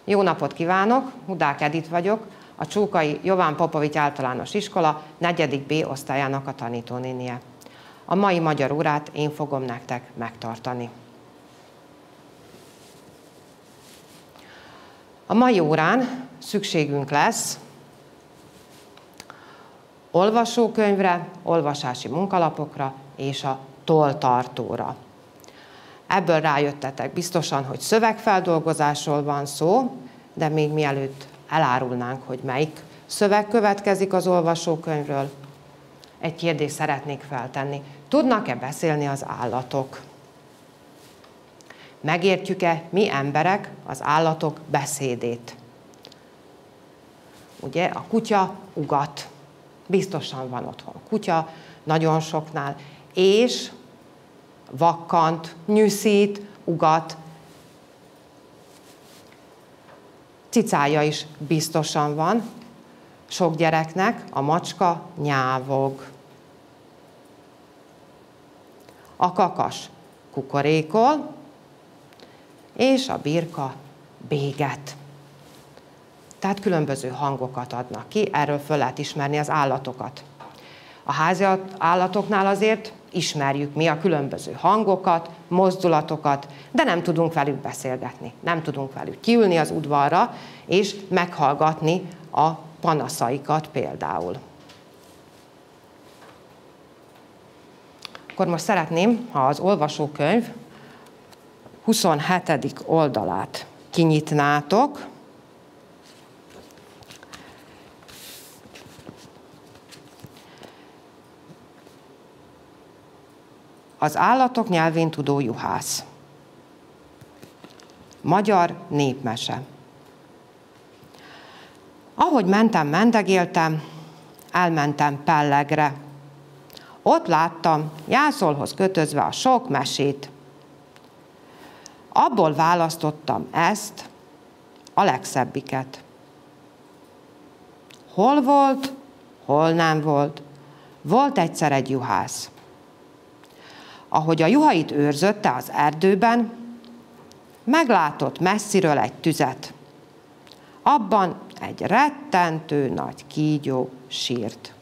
Jó napot kívánok, Hudák Edit vagyok, a Csókai Jován Popovics Általános Iskola 4. B osztályának a tanítónénie. A mai magyar órát én fogom nektek megtartani. A mai órán szükségünk lesz olvasókönyvre, olvasási munkalapokra és a tolltartóra. Ebből rájöttetek biztosan, hogy szövegfeldolgozásról van szó, de még mielőtt elárulnánk, hogy melyik szöveg következik az olvasókönyvről, egy kérdést szeretnék feltenni. Tudnak-e beszélni az állatok? Megértjük-e mi emberek az állatok beszédét? Ugye a kutya ugat. Biztosan van otthon kutya, nagyon soknál, és vakkant, nyűszít, ugat. Cicája is biztosan van, sok gyereknek, a macska nyávog. A kakas kukorékol, és a birka béget. Tehát különböző hangokat adnak ki, erről föl lehet ismerni az állatokat. A házi állatoknál azért ismerjük mi a különböző hangokat, mozdulatokat, de nem tudunk velük beszélgetni. Nem tudunk velük kiülni az udvarra, és meghallgatni a panaszaikat például. Akkor most szeretném, ha az olvasókönyv 27. oldalát kinyitnátok. Az állatok nyelvén tudó juhász. Magyar népmese. Ahogy mendegéltem, elmentem Pellegre. Ott láttam jászolhoz kötözve a sok mesét. Abból választottam ezt, a legszebbiket. Hol volt, hol nem volt. Volt egyszer egy juhász. Ahogy a juhait őrzötte az erdőben, meglátott messziről egy tüzet. Abban egy rettentő nagy kígyó sírt.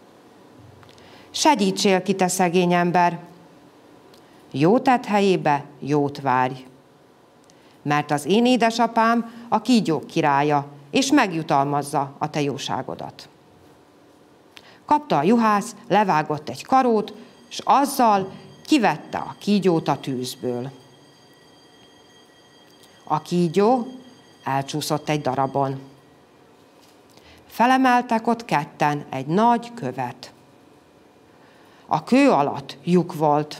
Segítsél ki, te szegény ember! Jó tett helyébe jót várj, mert az én édesapám a kígyók királya, és megjutalmazza a te jóságodat. Kapta a juhász, levágott egy karót, s azzal kivette a kígyót a tűzből. A kígyó elcsúszott egy darabon. Felemeltek ott ketten egy nagy követ. A kő alatt lyuk volt.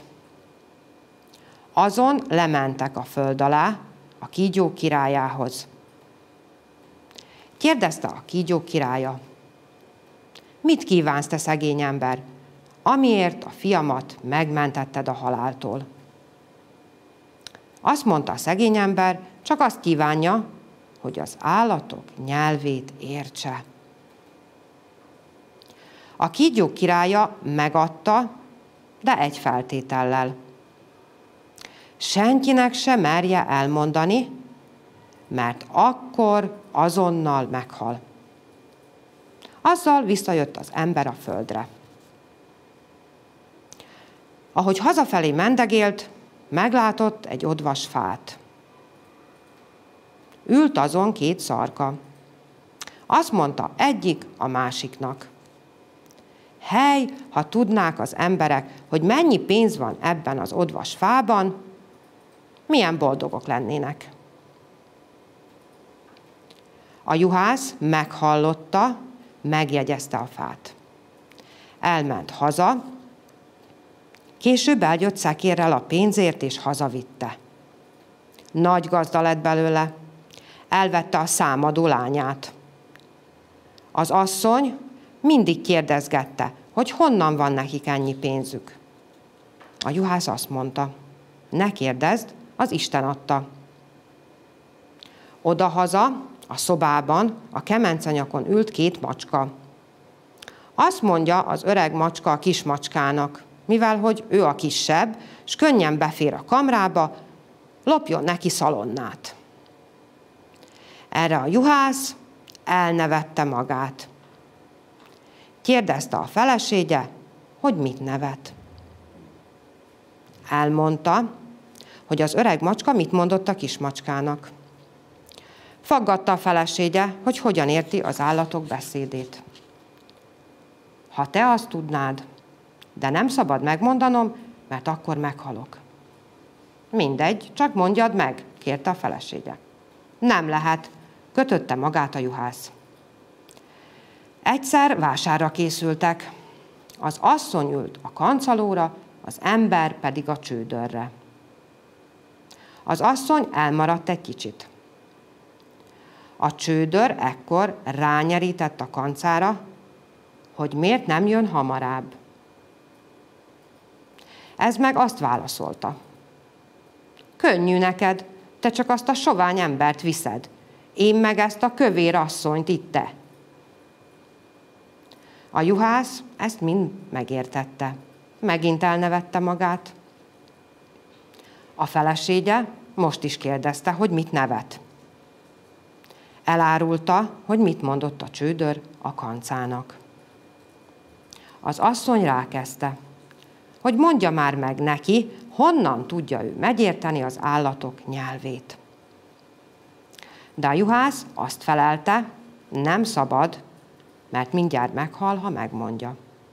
Azon lementek a föld alá, a kígyó királyához. Kérdezte a kígyó királya: mit kívánsz, te szegény ember, amiért a fiamat megmentetted a haláltól? Azt mondta a szegény ember, csak azt kívánja, hogy az állatok nyelvét értse. A kígyók királya megadta, de egy feltétellel. Senkinek se merje elmondani, mert akkor azonnal meghal. Azzal visszajött az ember a földre. Ahogy hazafelé mendegélt, meglátott egy odvas fát. Ült azon két szarka. Azt mondta egyik a másiknak: hely, ha tudnák az emberek, hogy mennyi pénz van ebben az odvas fában, milyen boldogok lennének. A juhász meghallotta, megjegyezte a fát. Elment haza, később eljött szekérrel a pénzért, és hazavitte. Nagy gazda lett belőle, elvette a számadó lányát. Az asszony mindig kérdezgette, hogy honnan van nekik ennyi pénzük. A juhász azt mondta: ne kérdezd, az Isten adta. Odahaza, a szobában, a kemencanyakon ült két macska. Azt mondja az öreg macska a kis macskának: mivel hogy ő a kisebb, s könnyen befér a kamrába, lopjon neki szalonnát. Erre a juhász elnevette magát. Kérdezte a felesége, hogy mit nevet. Elmondta, hogy az öreg macska mit mondott a kismacskának. Faggatta a felesége, hogy hogyan érti az állatok beszédét. Ha te azt tudnád, de nem szabad megmondanom, mert akkor meghalok. Mindegy, csak mondjad meg, kérte a felesége. Nem lehet, kötötte magát a juhász. Egyszer vásárra készültek. Az asszony ült a kancalóra, az ember pedig a csődörre. Az asszony elmaradt egy kicsit. A csődör ekkor rányerített a kancára, hogy miért nem jön hamarabb. Ez meg azt válaszolta. Könnyű neked, te csak azt a sovány embert viszed, én meg ezt a kövér asszonyt itte. A juhász ezt mind megértette. Megint elnevette magát. A felesége most is kérdezte, hogy mit nevet. Elárulta, hogy mit mondott a csődör a kancának. Az asszony rákezdte, hogy mondja már meg neki, honnan tudja ő megérteni az állatok nyelvét. De a juhász azt felelte, nem szabad, mert mindjárt meghal, ha megmondja.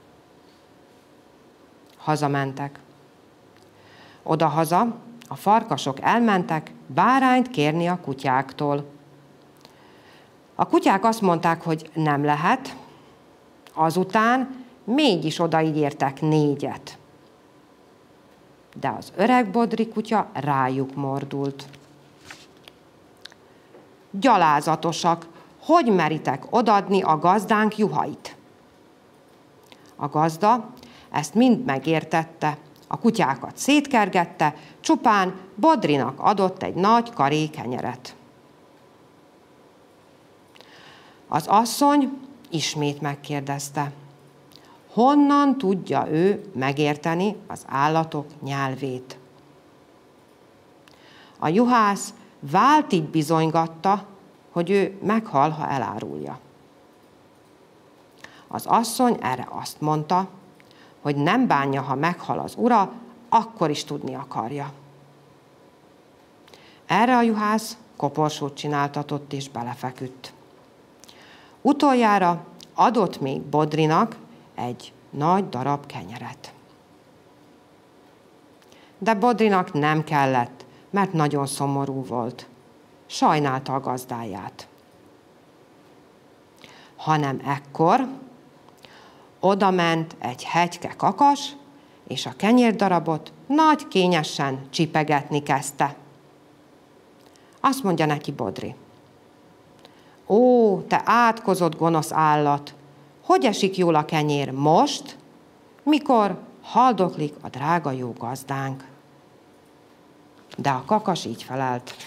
Hazamentek. Odahaza a farkasok elmentek bárányt kérni a kutyáktól. A kutyák azt mondták, hogy nem lehet, azután mégis odaígértek 4. De az öreg bodri kutya rájuk mordult. Gyalázatosak, hogy meritek odaadni a gazdánk juhait? A gazda ezt mind megértette, a kutyákat szétkergette, csupán Bodrinak adott egy nagy karé kenyeret. Az asszony ismét megkérdezte, honnan tudja ő megérteni az állatok nyelvét. A juhász váltig bizonygatta, hogy ő meghal, ha elárulja. Az asszony erre azt mondta, hogy nem bánja, ha meghal az ura, akkor is tudni akarja. Erre a juhász koporsót csináltatott és belefeküdt. Utoljára adott még Bodrinak egy nagy darab kenyeret. De Bodrinak nem kellett, mert nagyon szomorú volt. Sajnálta a gazdáját. Hanem ekkor odament egy hegyke kakas, és a kenyérdarabot nagy kényesen csipegetni kezdte. Azt mondja neki Bodri. Ó, te átkozott gonosz állat, hogy esik jól a kenyér most, mikor haldoklik a drága jó gazdánk? De a kakas így felelt.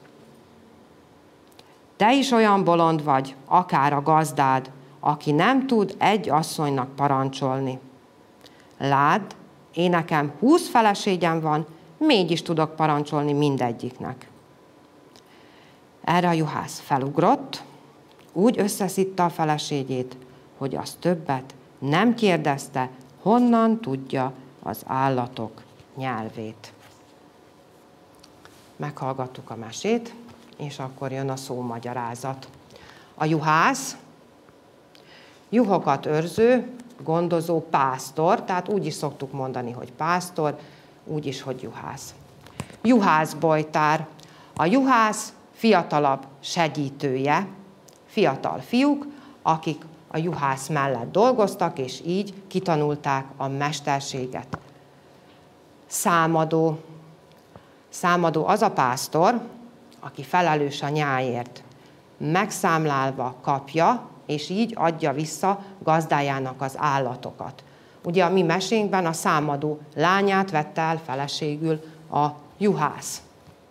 Te is olyan bolond vagy, akár a gazdád, aki nem tud egy asszonynak parancsolni. Ládd, én nekem 20 feleségem van, mégis tudok parancsolni mindegyiknek. Erre a juhász felugrott, úgy összeszitta a feleségét, hogy az többet nem kérdezte, honnan tudja az állatok nyelvét. Meghallgattuk a mesét, és akkor jön a szómagyarázat. A juhász, juhokat őrző, gondozó pásztor, tehát úgy is szoktuk mondani, hogy pásztor, úgy is, hogy juhász. Juhászbojtár. A juhász fiatalabb segítője, fiatal fiúk, akik a juhász mellett dolgoztak, és így kitanulták a mesterséget. Számadó. Számadó az a pásztor, aki felelős a nyáért. Megszámlálva kapja, és így adja vissza gazdájának az állatokat. Ugye a mi mesénkben a számadó lányát vette el feleségül a juhász.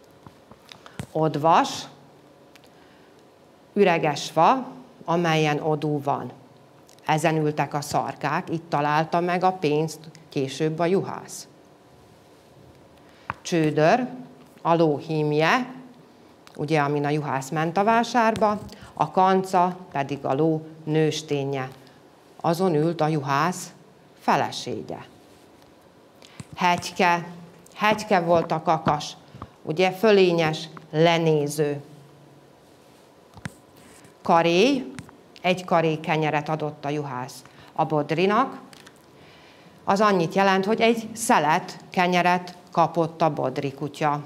Odvas, üreges fa, amelyen odú van. Ezen ültek a szarkák, itt találta meg a pénzt később a juhász. Csődör, a ló hímje, ugye, amin a juhász ment a vásárba, a kanca pedig a ló nősténye. Azon ült a juhász felesége. Hegyke volt a kakas, ugye, fölényes, lenéző. Karély, egy karély kenyeret adott a juhász a Bodrinak, az annyit jelent, hogy egy szelet kenyeret kapott a Bodri kutya.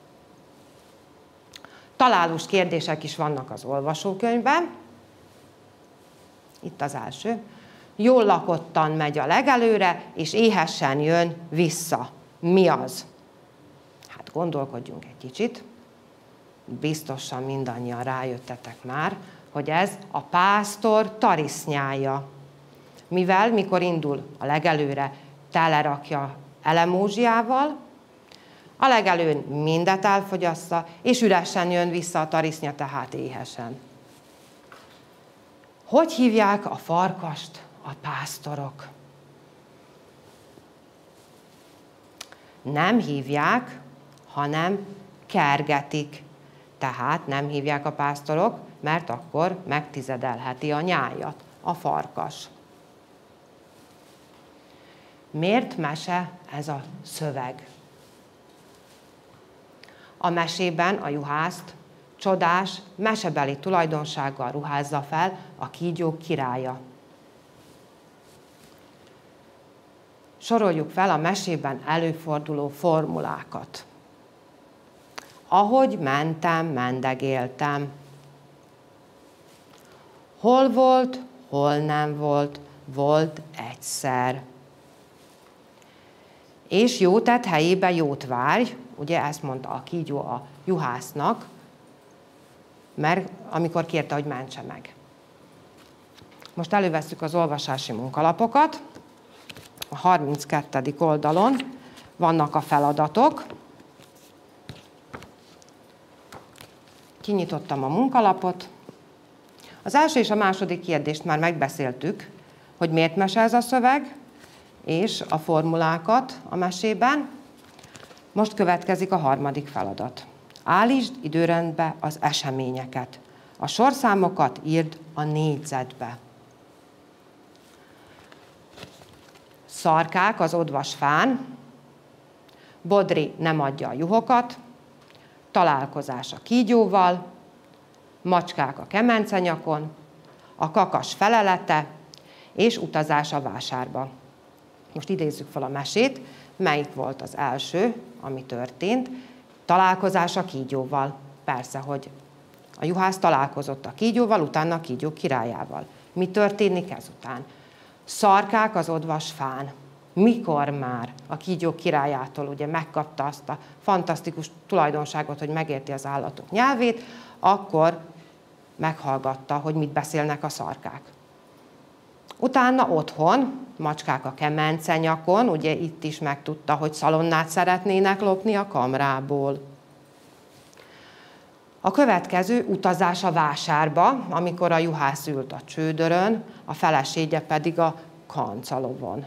Találós kérdések is vannak az olvasókönyvben. Itt az első. Jól lakottan megy a legelőre, és éhesen jön vissza. Mi az? Hát gondolkodjunk egy kicsit. Biztosan mindannyian rájöttetek már, hogy ez a pásztor tarisznyája. Mivel, mikor indul a legelőre, telerakja elemózsiával, a legelőn mindet elfogyassza, és üresen jön vissza a tarisznya, tehát éhesen. Hogy hívják a farkast a pásztorok? Nem hívják, hanem kergetik. Tehát nem hívják a pásztorok, mert akkor megtizedelheti a nyájat a farkas. Miért mese ez a szöveg? A mesében a juhászt csodás, mesebeli tulajdonsággal ruházza fel a kígyók királya. Soroljuk fel a mesében előforduló formulákat. Ahogy mentem, mendegéltem. Hol volt, hol nem volt, volt egyszer. És jó tett helyébe jót várj, ugye ezt mondta a kígyó a juhásznak, mert amikor kérte, hogy mentse meg. Most elővesszük az olvasási munkalapokat. A 32. oldalon vannak a feladatok. Kinyitottam a munkalapot. Az első és a második kérdést már megbeszéltük, hogy miért mese ez a szöveg, és a formulákat a mesében. Most következik a harmadik feladat. Állítsd időrendbe az eseményeket. A sorszámokat írd a négyzetbe. Szarkák az odvas fán, Bodri nem adja a juhokat, találkozás a kígyóval, macskák a kemencenyakon, a kakas felelete és utazás a vásárba. Most idézzük fel a mesét, melyik volt az első, ami történt. Találkozás a kígyóval. Persze, hogy a juhász találkozott a kígyóval, utána a kígyó királyával. Mi történik ezután? Szarkák az odvas fán. Mikor már a kígyó királyától ugye megkapta azt a fantasztikus tulajdonságot, hogy megérti az állatok nyelvét, akkor meghallgatta, hogy mit beszélnek a szarkák. Utána otthon, macskák a kemencenyakon, ugye itt is megtudta, hogy szalonnát szeretnének lopni a kamrából. A következő utazás a vásárba, amikor a juhász ült a csődörön, a felesége pedig a kancalovon.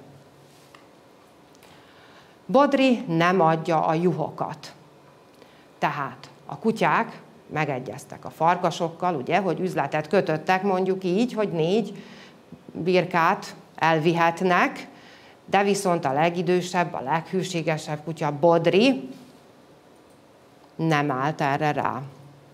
Bodri nem adja a juhokat. Tehát a kutyák megegyeztek a farkasokkal, ugye, hogy üzletet kötöttek, mondjuk így, hogy 4 birkát elvihetnek, de viszont a legidősebb, a leghűségesebb kutya, Bodri, nem állt erre rá.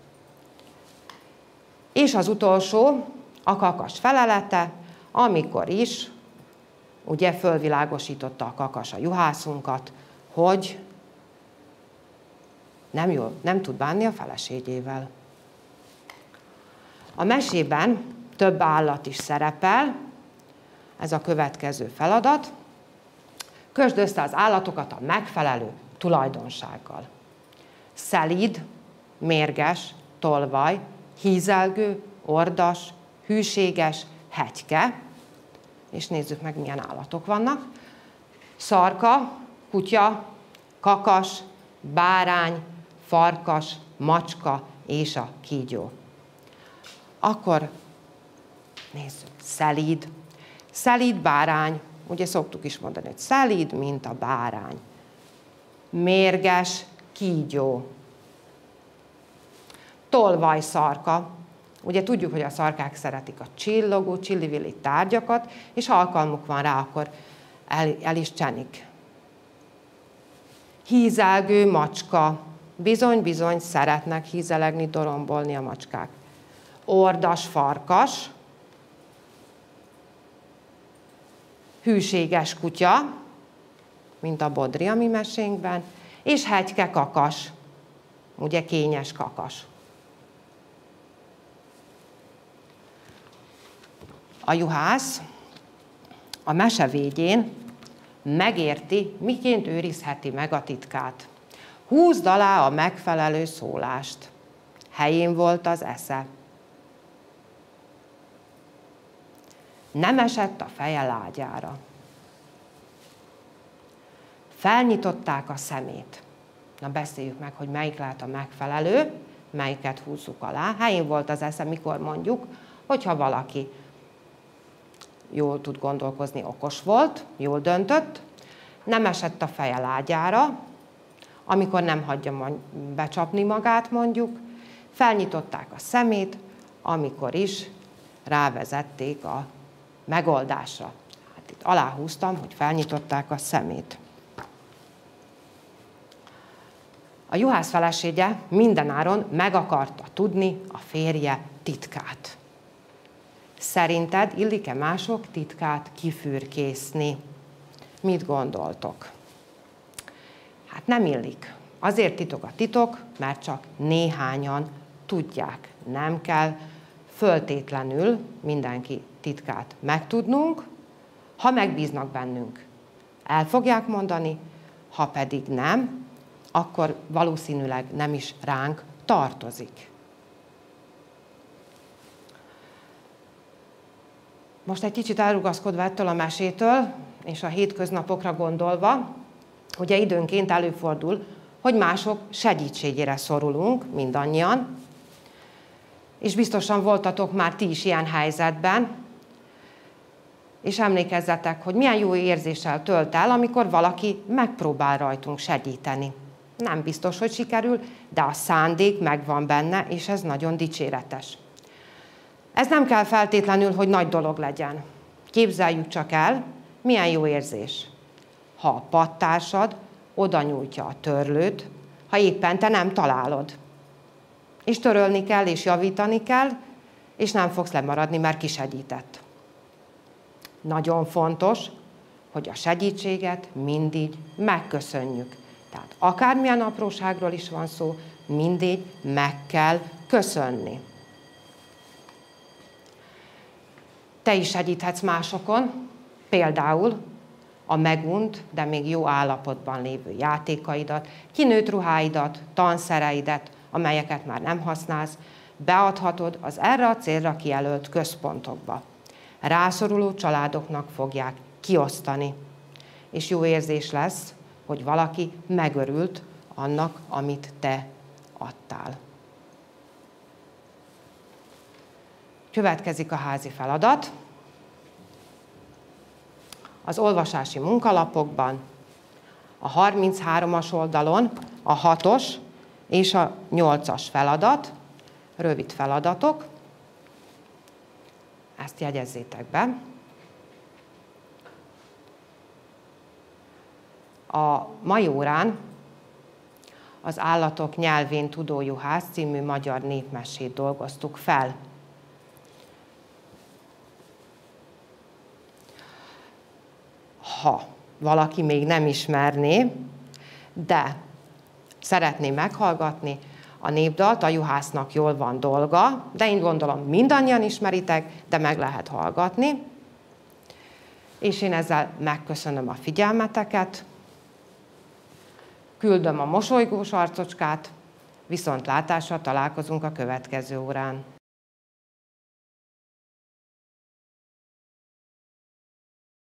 És az utolsó, a kakas felelete, amikor is, ugye fölvilágosította a kakas a juhászunkat, hogy nem tud bánni a feleségével. A mesében több állat is szerepel, ez a következő feladat. Kösd össze az állatokat a megfelelő tulajdonsággal. Szelíd, mérges, tolvaj, hízelgő, ordas, hűséges, hegyke, és nézzük meg, milyen állatok vannak. Szarka, kutya, kakas, bárány, farkas, macska és a kígyó. Akkor nézzük, szelíd. Szelíd bárány, ugye szoktuk is mondani, hogy szelíd, mint a bárány. Mérges kígyó. Tolvajszarka. Ugye tudjuk, hogy a szarkák szeretik a csillogó, csillivilli tárgyakat, és ha alkalmuk van rá, akkor el is csenik. Hízelgő macska. Bizony-bizony szeretnek hízelegni, dorombolni a macskák. Ordas farkas. Hűséges kutya, mint a Bodri a mi mesénkben, és hegyke kakas, ugye kényes kakas. A juhász a mese végén megérti, miként őrizheti meg a titkát. Húzd alá a megfelelő szólást. Helyén volt az esze. Nem esett a feje lágyára. Felnyitották a szemét. Na beszéljük meg, hogy melyik lehet a megfelelő, melyiket húzzuk alá. Helyén volt az esze, mikor mondjuk, hogyha valaki jól tud gondolkozni, okos volt, jól döntött, nem esett a feje lágyára, amikor nem hagyja becsapni magát mondjuk, felnyitották a szemét, amikor is rávezették a megoldásra. Hát itt aláhúztam, hogy felnyitották a szemét. A juhász felesége mindenáron meg akarta tudni a férje titkát. Szerinted illik-e mások titkát kifürkészni? Mit gondoltok? Hát nem illik. Azért titok a titok, mert csak néhányan tudják. Nem kell föltétlenül mindenki titkát megtudnunk, ha megbíznak bennünk. El fogják mondani, ha pedig nem, akkor valószínűleg nem is ránk tartozik. Most egy kicsit elrugaszkodva ettől a mesétől, és a hétköznapokra gondolva, ugye időnként előfordul, hogy mások segítségére szorulunk, mindannyian, és biztosan voltatok már ti is ilyen helyzetben, és emlékezzetek, hogy milyen jó érzéssel tölt el, amikor valaki megpróbál rajtunk segíteni. Nem biztos, hogy sikerül, de a szándék megvan benne, és ez nagyon dicséretes. Ez nem kell feltétlenül, hogy nagy dolog legyen. Képzeljük csak el, milyen jó érzés, ha a padtársad oda nyújtja a törlőt, ha éppen te nem találod. És törölni kell, és javítani kell, és nem fogsz lemaradni, mert kisegített. Nagyon fontos, hogy a segítséget mindig megköszönjük. Tehát akármilyen apróságról is van szó, mindig meg kell köszönni. Te is segíthetsz másokon, például a megunt, de még jó állapotban lévő játékaidat, kinőtt ruháidat, tanszereidet, amelyeket már nem használsz, beadhatod az erre a célra kijelölt központokba. Rászoruló családoknak fogják kiosztani, és jó érzés lesz, hogy valaki megörült annak, amit te adtál. Következik a házi feladat. Az olvasási munkalapokban a 33-as oldalon a 6-os és a 8-as feladat, rövid feladatok. Ezt jegyezzétek be. A mai órán az Állatok nyelvén tudó juhász című magyar népmesét dolgoztuk fel. Ha valaki még nem ismerné, de szeretné meghallgatni a népdalt, a juhásznak jól van dolga, de én gondolom mindannyian ismeritek, de meg lehet hallgatni. És én ezzel megköszönöm a figyelmeteket, küldöm a mosolygós arcocskát, viszontlátásra találkozunk a következő órán.